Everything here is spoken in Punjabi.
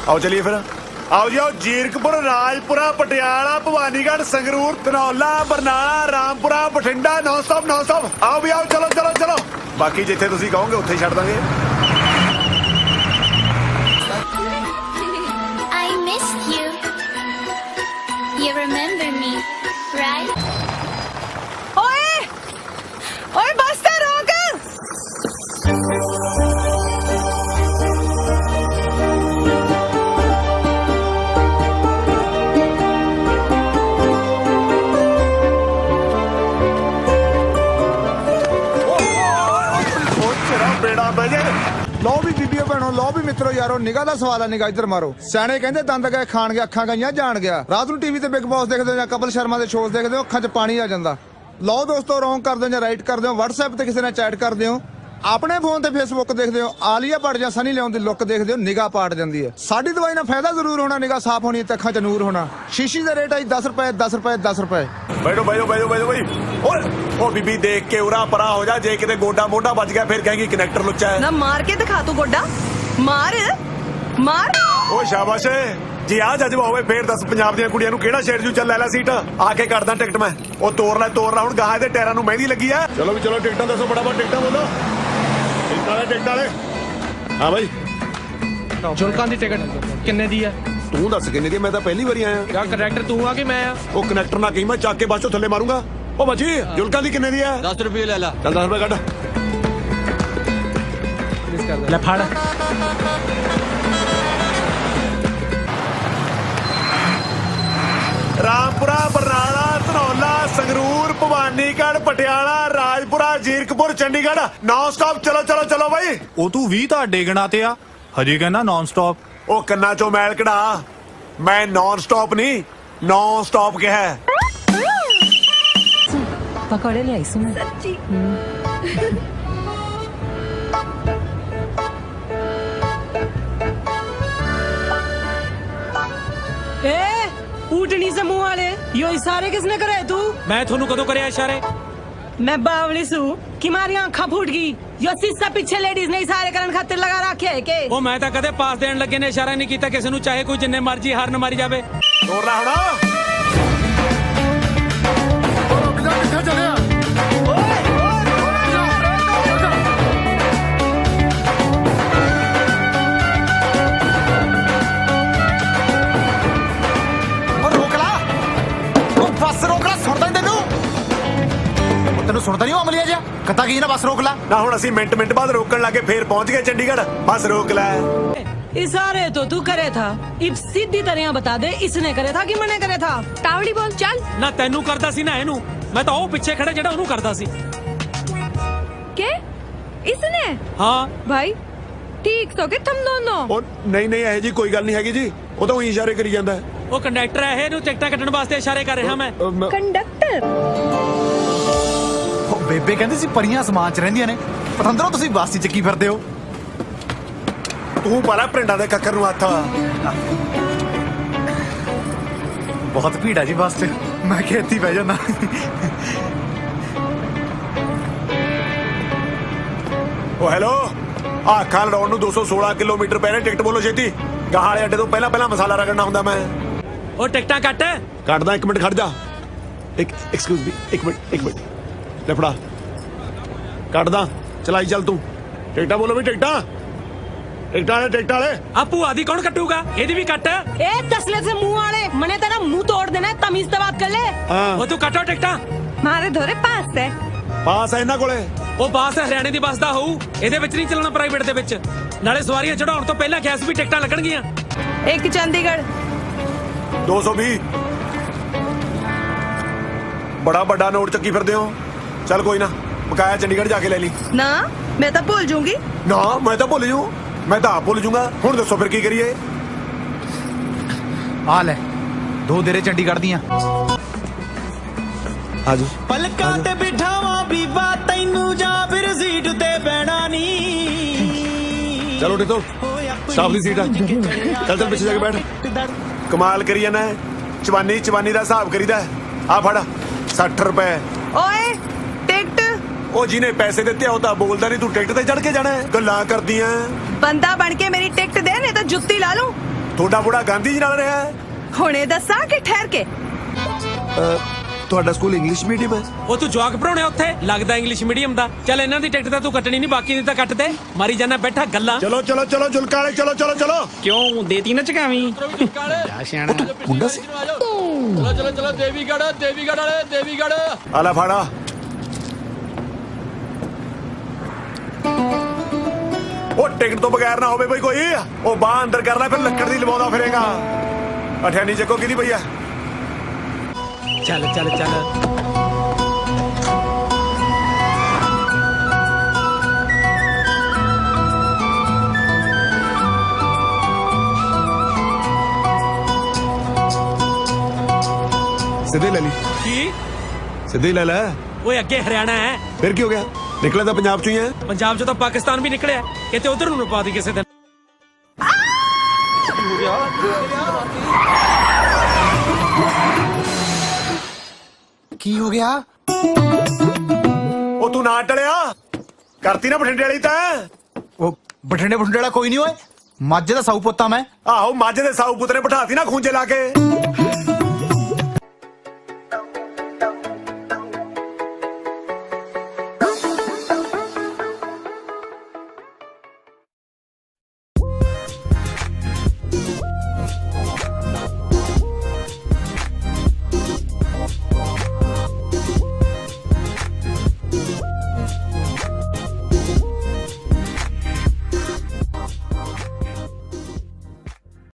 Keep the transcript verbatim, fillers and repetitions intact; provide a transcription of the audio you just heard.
आओ चलिए फिर, आओ जी आओ। Zirakpur, Rajpura, Patiala, Bhawanigarh, Sangrur, Dhanaula, Barnala, Rampura, Bathinda, non stop non stop. आओ भी आओ, चलो चलो चलो। बाकी जिथे तुसीं कहोगे उत्थे ही छड्ड Dange. I missed you. You remember me, right? ओए, ओए बस तो रोक। बेड़ा बजे लो भी बीबीओ भैनों, लो भी मित्रों यारो, निगाह दा सवाल है, निगाह इधर मारो। सियाणे कहंदे दंद गए खाण गए, अखां गईयां जान गया। रात नूं टीवी ते बिग बॉस देखदे हो जां कपिल शर्मा दे शोज़ देखदे हो, अखां च पानी आ जांदा। लो दोस्तों, रॉन्ग करदे हो जां राइट करदे हो, WhatsApp ते किसी ने चैट करदे हो, अपने फोन ते फेसबुक देखदे हो, आलिया भट्ट जां सनी लियोन दी लुक देखदे हो, निगाह पाट जांदी है। साडी दवाई नाल फायदा जरूर होना, निगाह साफ होनी ते अखां च नूर होना। शीशी दा रेट आई दस रुपए दस रुपए दस रुपए। बैठो बैठो बैठो बैठो भाई। ओए ओ बीबी देख के उरा परा हो जा, जे किते गोडा मोढा बच गया फिर कहेगी कनेक्टर लुच्चा है ना। मार के दिखा तू गोडा, मार मार। ओ शाबाश जी। आ जज्बा होवे फिर दस पंजाब दी कुड़ियां नूं केड़ा शेर जू। चल लै लै सीट, आके करदा टिकट मैं। ओ तोड़ लै तोड़ लै, हुण गाह दे टायरां नूं मेहंदी लगी है। चलो भी चलो, टिकटां दसो फटाफट, टिकटां बोलो। टिकट वाले टिकट वाले। हां भाई, जुल्कां दी टिकट किन्ने दी है? तू दस किन्ने दी? मैं तो पहली बारी आया। यार कनेक्टर तू आ कि मैं आ? ओ कनेक्टर ना कहीं, मैं चक के बस चों थल्ले मारूंगा। ओ बची जुल्कां दी किन्ने दी है? दस रुपये ले ला। चल दस रुपए कट ले फाड़। Rampura, Barnala, Dhanaula, Sangrur, Bhawanigarh, Patiala, Rajpura, Zirakpur, Chandigarh, non stop. चलो चलो चलो भाई। ਉਹ ਤੂੰ ਵੀਹ ਤਾਂ ਡੇਗਣਾ ਤੇ ਆ, ਹਜੇ ਕਹਿੰਦਾ ਨੌਨ ਸਟਾਪ। ओ कन्ना चो मैल कढ़ा, मैं नॉन स्टॉप नहीं नॉन स्टॉप क्या है। पकौड़े ले आई सुन सच्ची। ए ऊटनी से मुंह वाले, यो इशारे किसने करे? तू? मैं थोनू कदों करे इशारे? मैं बावली सू कि मारी आंखा फूट गई। यो शीशा पीछे लेडीज ने इशारे करन खातिर लगा रखे है के? ਉਹ ਮੈਂ ਤਾਂ ਕਦੇ ਪਾਸ ਦੇਣ ਲੱਗੇ ਨੇ ਇਸ਼ਾਰਾ ਨਹੀਂ ਕੀਤਾ ਕਿਸੇ ਨੂੰ, ਚਾਹੇ ਕੋਈ ਜਿੰਨੇ ਮਰਜੀ ਹਾਰਨ ਮਾਰੀ ਜਾਵੇ। ਤੋੜ ਲੈ ਹੁਣ। ਕਿੱਥੇ ਕਿੱਥੇ ਚੱਲਿਆ? ਤੈਨੂੰ ਸੁਣਦਾ ਨਹੀਂ ਅਮਲੀਆ ਜਿਹਾ? ਕਤਾ ਕੀ ਨਾ ਬਸ ਰੋਕ ਲਾ ਨਾ। ਹੁਣ ਅਸੀਂ ਮਿੰਟ ਮਿੰਟ ਬਾਅਦ ਰੋਕਣ ਲੱਗੇ, ਫੇਰ ਪਹੁੰਚ ਗਏ ਚੰਡੀਗढ़। बस रोक लै। इशारे तो तू करे था, इब सीधी तरह बता दे इसने करे था कि मैंने करे था? टावड़ी बोल चल। ਨਾ ਤੈਨੂੰ ਕਰਦਾ ਸੀ ਨਾ ਇਹਨੂੰ, ਮੈਂ ਤਾਂ ਉਹ ਪਿੱਛੇ ਖੜਾ ਜਿਹੜਾ ਉਹਨੂੰ ਕਰਦਾ ਸੀ। के इसने? ਹਾਂ भाई ठीक तो के तुम दोनों? ओ नहीं नहीं ਇਹ जी कोई गल नहीं हैगी जी, ਉਹ ਤਾਂ ਉਹੀ ਇਸ਼ਾਰੇ ਕਰੀ ਜਾਂਦਾ ਹੈ। ਉਹ ਕੰਡਕਟਰ ਹੈ, ਇਹਨੂੰ ਟਿਕਟਾਂ ਕੱਟਣ ਵਾਸਤੇ ਇਸ਼ਾਰੇ ਕਰ ਰਿਹਾ ਮੈਂ। कंडक्टर ਉਹ ਬੇਬੇ ਕਹਿੰਦੀ ਸੀ ਪਰੀਆਂ ਅਸਮਾਨ 'ਚ ਰਹਿੰਦੀਆਂ ਨੇ, ਪਤੰਦਰੋਂ ਤੁਸੀਂ ਬੱਸ 'ਚ ਚੱਕੀ ਫਿਰਦੇ ਹੋ। ਤੂੰ ਪਾਲਾ ਪਿੰਡਾਂ ਦੇ ਕੱਕਰ ਨੂੰ ਹੱਥ। ਬਹੁਤ ਭੀੜ ਆ ਜੀ ਬੱਸ 'ਚ, ਮੈਂ ਖੇਤੀ ਬਹਿ ਜਾਂਦਾ। ਉਹ ਹੈਲੋ, ਆ ਅੱਖਾਂ ਲੜਾਉਣ ਨੂੰ ਦੋ ਸੌ ਸੋਲਾਂ ਕਿਲੋਮੀਟਰ ਪੈ ਰਹੇ, ਟਿਕਟ ਬੋਲੋ ਛੇਤੀ। ਗਾਹ ਵਾਲੇ ਅੱਡੇ ਤੋਂ ਪਹਿਲਾਂ ਪਹਿਲਾਂ ਮਸਾਲਾ ਰਗੜਨਾ ਹੁੰਦਾ ਮੈਂ। ਉਹ ਟਿਕਟਾਂ ਕੱਟ। ਕੱਟਦਾ, ਇੱਕ ਮਿੰਟ ਖੜ ਜਾ। ਇੱਕ ਐਕਸਕਿਊਜ਼ ਮੀ, ਇੱਕ ਮਿੰਟ ਇੱਕ ਮਿੰਟ ਲੈ ਫੜਾ। ਕੱਟਦਾ, ਚਲਾਈ ਚੱਲ ਤੂੰ। ਟਿਕਟਾਂ ਬੋਲੋ ਵੀ, ਟਿਕਟਾਂ ਟਿਕਟਾਂ ਵਾਲੇ ਟਿਕਟਾਂ ਵਾਲੇ। ਆ ਭੂਆ ਦੀ ਕੌਣ ਕੱਟੂਗਾ? ਇਹਦੀ ਵੀ ਕੱਟ। ए तसले से मुंह वाले, मैंने तेरा मुंह तोड़ देना है, तमीज से बात कर ले। ਉਹ ਤੂੰ ਕੱਟੋ ਟਿਕਟਾਂ। मारे धोरे पास है। ਪਾਸ ਹੈ ਇਹਨਾਂ ਕੋਲੇ। ਉਹ ਬੱਸ ਹਰਿਆਣੇ ਦੀ ਬੱਸ ਦਾ ਹੋਊ, ਇਹਦੇ ਵਿੱਚ ਨਹੀਂ ਚੱਲਣਾ ਪ੍ਰਾਈਵੇਟ ਦੇ ਵਿੱਚ। ਨਾਲੇ ਸਵਾਰੀਆਂ ਚੜਾਉਣ ਤੋਂ ਪਹਿਲਾਂ ਗੈਸ ਵੀ ਟਿਕਟਾਂ ਲੱਗਣਗੀਆਂ। एक चंडीगढ़ ਦੋ ਸੌ ਵੀਹ। ਬੜਾ ਵੱਡਾ ਨੋਟ ਚੱਕੀ ਫਿਰਦੇ ਹੋ। ਚੱਲ ਕੋਈ ਨਾ, ਬਕਾਇਆ ਚੰਡੀਗੜ੍ਹ ਜਾ ਕੇ ਲੈ ਲਈ। ना मैं तो भूल जाऊंगी। ਨਾ ਮੈਂ ਤਾਂ ਭੁੱਲ ਜੂ, ਮੈਂ ਤਾਂ ਆਪ ਭੁੱਲ ਜੂਗਾ। ਹੁਣ ਦੱਸੋ ਫਿਰ ਕੀ ਕਰੀਏ? ਆ ਲੈ ਦੋ ਦੇਰੇ ਚੰਡੀਗੜ੍ਹ ਦੀਆਂ। ਆਜੋ। ਪਲਕਾਂ ਤੇ ਬਿਠਾਵਾਂ ਬੀਬਾ ਤੈਨੂੰ ਜਾਂ ਫਿਰ ਸੀਟ ਤੇ ਬਹਿਣਾ ਨਹੀਂ। ਚਲੋ ਟਿਕੋ, ਸਟਾਫ ਦੀ ਸੀਟ ਆ। ਚੱਲ ਚੱਲ ਪਿੱਛੇ ਜਾ ਕੇ ਬੈਠ। ਕਮਾਲ ਕਰੀ ਜਾਣਾ, ਚਵਾਨੀ ਚਵਾਨੀ ਦਾ ਹਿਸਾਬ ਕਰੀਦਾ। ਆ ਫੜ ਸੱਠ ਰੁਪਏ। ओए टिकट। ਉਹ ਜਿਹਨੇ ਪੈਸੇ ਦਿੱਤੇ ਉਹ ਤਾਂ ਬੋਲਦਾ ਨਹੀਂ, ਤੂੰ ਟਿਕਟ ਤੇ ਚੜ ਕੇ ਜਾਣਾ। ਗੱਲਾਂ ਕਰਦੀਆਂ। बंदा बन के मेरी टिकट दे, नहीं तो जुत्ती ला लूं। ਤੁਹਾਡਾ ਬੁੜਾ ਗਾਂਧੀ ਜੀ ਨਾਲ ਰਿਹਾ ਹੈ? ਹੁਣੇ ਦੱਸਾਂ ਕਿ ਠਹਿਰ ਕੇ? ਤੁਹਾਡਾ ਸਕੂਲ ਇੰਗਲਿਸ਼ ਮੀਡੀਅਮ ਹੈ? ਉਹ ਤੂੰ ਜਵਾਕ ਪੜਾਉਣੇ ਉੱਥੇ ਲੱਗਦਾ ਇੰਗਲਿਸ਼ ਮੀਡੀਅਮ ਦਾ। ਚੱਲ ਇਹਨਾਂ ਦੀ ਟਿਕਟ ਤਾਂ ਤੂੰ ਕੱਟਣੀ ਨਹੀਂ, ਬਾਕੀ ਦੀ ਤਾਂ ਕੱਟ ਦੇ। ਮਾਰੀ ਜਾਣਾ ਬੈਠਾ ਗੱਲਾਂ। ਚਲੋ ਚਲੋ ਚਲੋ ਜੁਲਕਾ ਵਾਲੇ ਚਲੋ ਚਲੋ ਚਲੋ। ਕਿਉਂ ਦੇਤੀ ਨਾ ਚਕਾਵੀਂ ਜਾ ਸਿਆਣਾ ਮੁੰਡਾ ਸੀ। ਚਲੋ ਚਲੋ ਚਲੋ ਦੇਵੀਗੜ੍ਹ ਦੇਵੀਗੜ੍ਹ ਵਾਲੇ ਦੇਵੀਗੜ੍ਹ। ਆਲਾ ਫਾੜਾ। ਉਹ ਟਿਕਟ ਤੋਂ ਬਗੈਰ ਨਾ ਹੋਵੇ ਬਈ ਕੋਈ। ਉਹ ਬਾਹ ਅੰਦਰ ਕਰ ਲੈ, ਫਿਰ ਲੱਕੜ ਦੀ ਲਵਾਉਂਦਾ ਫਿਰੇਗਾ। ਅਠਿਆਨੀ ਚੱਕੋ ਕਿਹਦੀ ਪਈ ਆ? ਚੱਲ ਚੱਲ ਚੱਲ। ਸਿੱਧੇ ਲੈ ਲਈ। ਕੀ? ਸਿੱਧੇ ਲੈ ਲੈ। ਓਏ ਅੱਗੇ ਹਰਿਆਣਾ ਹੈ। ਫਿਰ ਕੀ ਹੋ ਗਿਆ? ਨਿਕਲਿਆ ਤਾਂ ਪੰਜਾਬ ਚੋਂ ਹੀ ਹੈ। ਪੰਜਾਬ ਚੋਂ ਤਾਂ ਪਾਕਿਸਤਾਨ ਵੀ ਨਿਕਲਿਆ, ਕਿਤੇ ਉਧਰ ਨੂੰ ਨਾ ਪਾ ਦੀ ਕਿਸੇ ਦਿਨ। ਕੀ ਹੋ ਗਿਆ? ਉਹ ਤੂੰ ਨਾ ਟਲਿਆ ਕਰਤੀ ਨਾ ਬਠਿੰਡੇ ਵਾਲੀ ਤਾਂ। ਉਹ ਬਠਿੰਡੇ ਬਠਿੰਡੇ ਵਾਲਾ ਕੋਈ ਨਹੀਂ ਓਏ, ਮਾਝੇ ਦਾ ਸਾਊ ਪੁੱਤਾਂ ਮੈਂ। ਆਹੋ ਮਾਝੇ ਦੇ ਸਾਊ ਪੁੱਤਰੇ ਬਿਠਾਤੀ ਨਾ ਖੂੰਜੇ ਲਾ ਕੇ।